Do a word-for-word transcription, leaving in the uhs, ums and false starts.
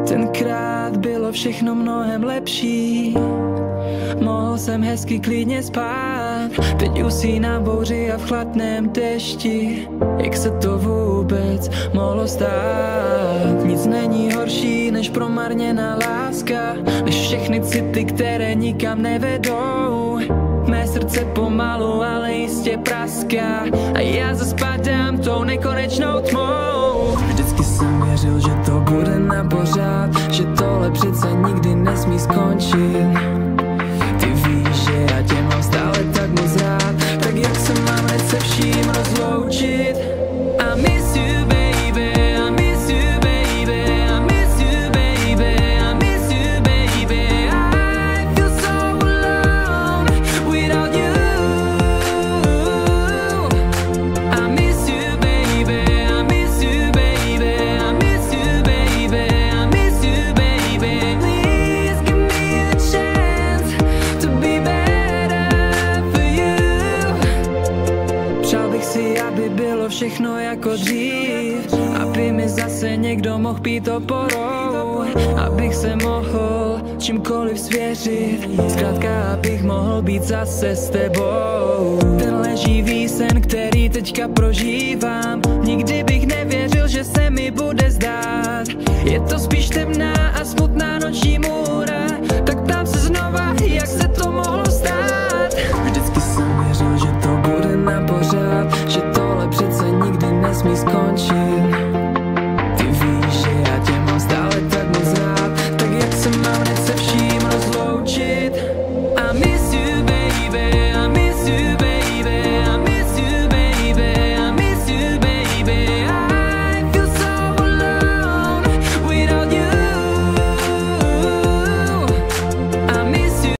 Tenkrát bylo všechno mnohem lepší, mohl jsem hezky klidně spát. Teď usínám v bouři a v chladném dešti. Jak se to vůbec mohlo stát? Nic není horší než promarněná láska, než všechny city, které nikam nevedou. Mé srdce pomalu, ale jistě praská a já zas padám tou nekonečnou tmou. Vždycky jsem věřil, že to bude na pořád, že tohle přece nikdy nesmí skončit. Ty víš, že já tě mám stále tak moc rád, tak jak se mám hned se vším rozloučit? I miss you baby, I miss you baby, I miss you baby, I miss you baby. I feel so alone without you. I miss you baby, I miss you baby, I miss you baby, I miss you baby. Please give me a chance to be better for you. Přál bych si, aby bylo všechno jako dřív, aby mi zase někdo mohl být oporou, abych se mohl čímkoliv svěřit, zkrátka abych mohl být zase s tebou. Tenhle živý sen, který teďka prožívám, nikdy bych nevěřil, že se mi bude zdát. Je to spíš temná a smutná noční můra,